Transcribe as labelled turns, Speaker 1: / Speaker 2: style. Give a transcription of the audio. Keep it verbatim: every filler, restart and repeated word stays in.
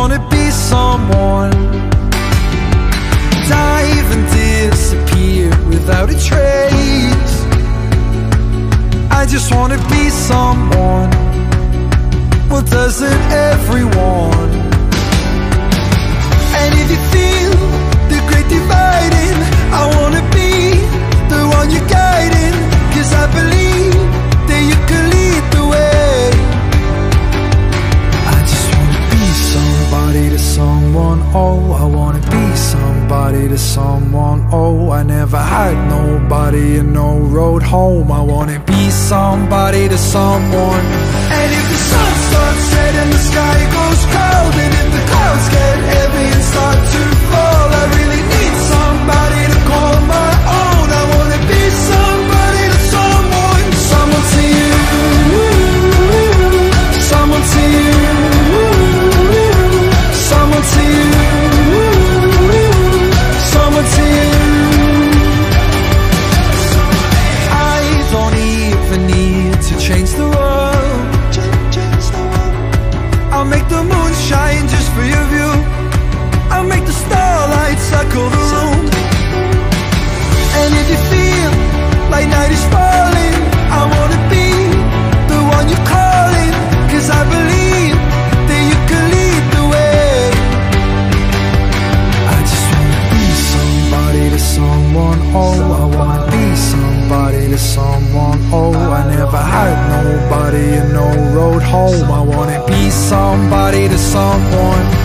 Speaker 1: wanna be someone, dive and disappear without a trace. I just wanna be someone, well, doesn't everyone? And if you feel the great dividing, I wanna be the one you're guiding, 'cause I believe that you can lead the way. I just wanna be somebody to someone, oh, I wanna be somebody to someone, oh, I never had nobody and no road home. I wanna be somebody to someone. And if the sun starts red and the sky goes cold, and if the clouds get heavy and start to fall, I really need somebody to call my own. I wanna be somebody to someone. Someone to you, someone to you, someone to you, someone to you. I don't even need to change the world. I'll make the moon shine just for your view. I'll make the starlight circle the room. And if you feel like night is falling, I wanna be the one you're calling, 'cause I believe that you can lead the way. I just wanna be somebody to someone, oh, I wanna be somebody to someone, oh, I never had nobody and no road home. I wanna be somebody to someone.